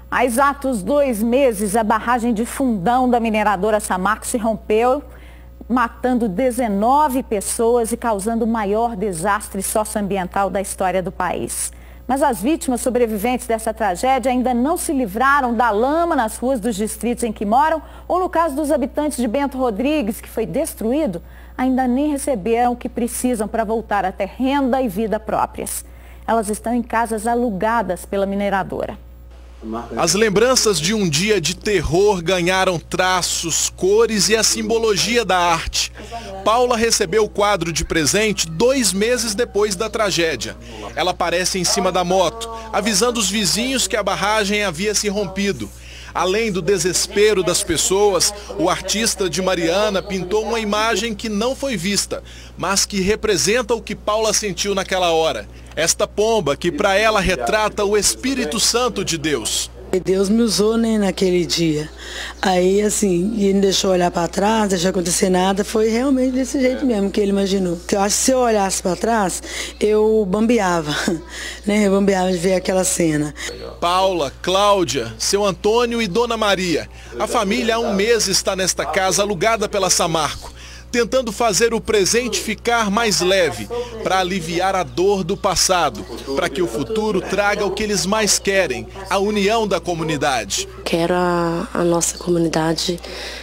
Há exatos 2 meses, a barragem de Fundão da mineradora Samarco se rompeu, matando 19 pessoas e causando o maior desastre socioambiental da história do país. Mas as vítimas sobreviventes dessa tragédia ainda não se livraram da lama nas ruas dos distritos em que moram, ou no caso dos habitantes de Bento Rodrigues, que foi destruído, ainda nem receberam o que precisam para voltar a ter renda e vida próprias. Elas estão em casas alugadas pela mineradora. As lembranças de um dia de terror ganharam traços, cores e a simbologia da arte. Paula recebeu o quadro de presente 2 meses depois da tragédia. Ela aparece em cima da moto, avisando os vizinhos que a barragem havia se rompido. Além do desespero das pessoas, o artista de Mariana pintou uma imagem que não foi vista, mas que representa o que Paula sentiu naquela hora. Esta pomba que para ela retrata o Espírito Santo de Deus. Deus me usou, né, naquele dia. Aí, assim, ele não deixou olhar para trás, não deixou acontecer nada. Foi realmente desse jeito mesmo que ele imaginou. Eu acho que se eu olhasse para trás, eu bambeava, né? Eu bambeava de ver aquela cena. Paula, Cláudia, seu Antônio e Dona Maria. A família há 1 mês está nesta casa alugada pela Samarco, tentando fazer o presente ficar mais leve, para aliviar a dor do passado, para que o futuro traga o que eles mais querem, a união da comunidade. Quero a nossa comunidade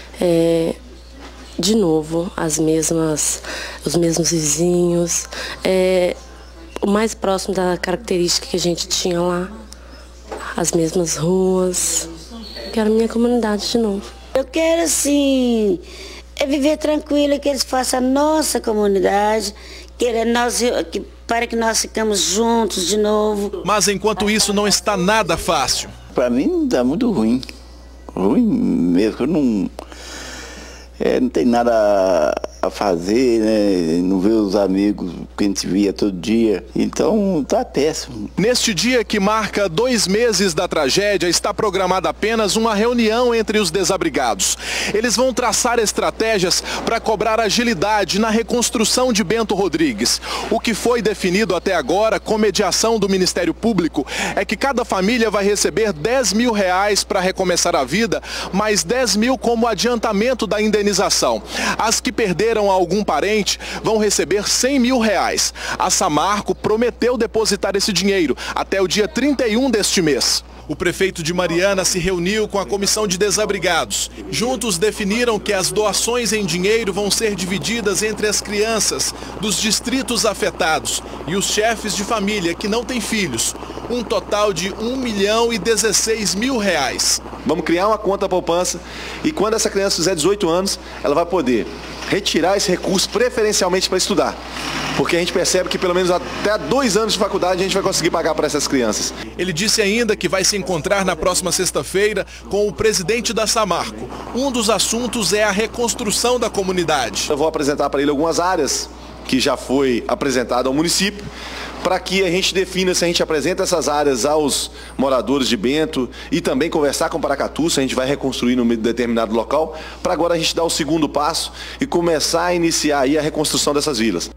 de novo, os mesmos vizinhos, o mais próximo da característica que a gente tinha lá, as mesmas ruas. Quero a minha comunidade de novo. Eu quero, assim, viver tranquilo, que eles façam a nossa comunidade, para que nós ficamos juntos de novo. Mas enquanto isso não está nada fácil. Para mim está muito ruim. Ruim mesmo, eu não tem nada a fazer, né? Não ver os amigos que a gente via todo dia. Então tá péssimo. Neste dia que marca 2 meses da tragédia, está programada apenas uma reunião entre os desabrigados. Eles vão traçar estratégias para cobrar agilidade na reconstrução de Bento Rodrigues. O que foi definido até agora, com mediação do Ministério Público, é que cada família vai receber R$10 mil para recomeçar a vida, mais 10 mil como adiantamento da indenização. As que perderam algum parente vão receber R$100 mil. A Samarco prometeu depositar esse dinheiro até o dia 31 deste mês. O prefeito de Mariana se reuniu com a comissão de desabrigados. Juntos definiram que as doações em dinheiro vão ser divididas entre as crianças dos distritos afetados e os chefes de família que não têm filhos. Um total de R$1.016.000. Vamos criar uma conta poupança e quando essa criança fizer 18 anos, ela vai poder retirar esse recurso preferencialmente para estudar. Porque a gente percebe que pelo menos até 2 anos de faculdade a gente vai conseguir pagar para essas crianças. Ele disse ainda que vai se encontrar na próxima sexta-feira com o presidente da Samarco. Um dos assuntos é a reconstrução da comunidade. Eu vou apresentar para ele algumas áreas que já foi apresentada ao município, para que a gente defina se a gente apresenta essas áreas aos moradores de Bento e também conversar com Paracatu, se a gente vai reconstruir num determinado local, para agora a gente dar o segundo passo e começar a iniciar aí a reconstrução dessas vilas.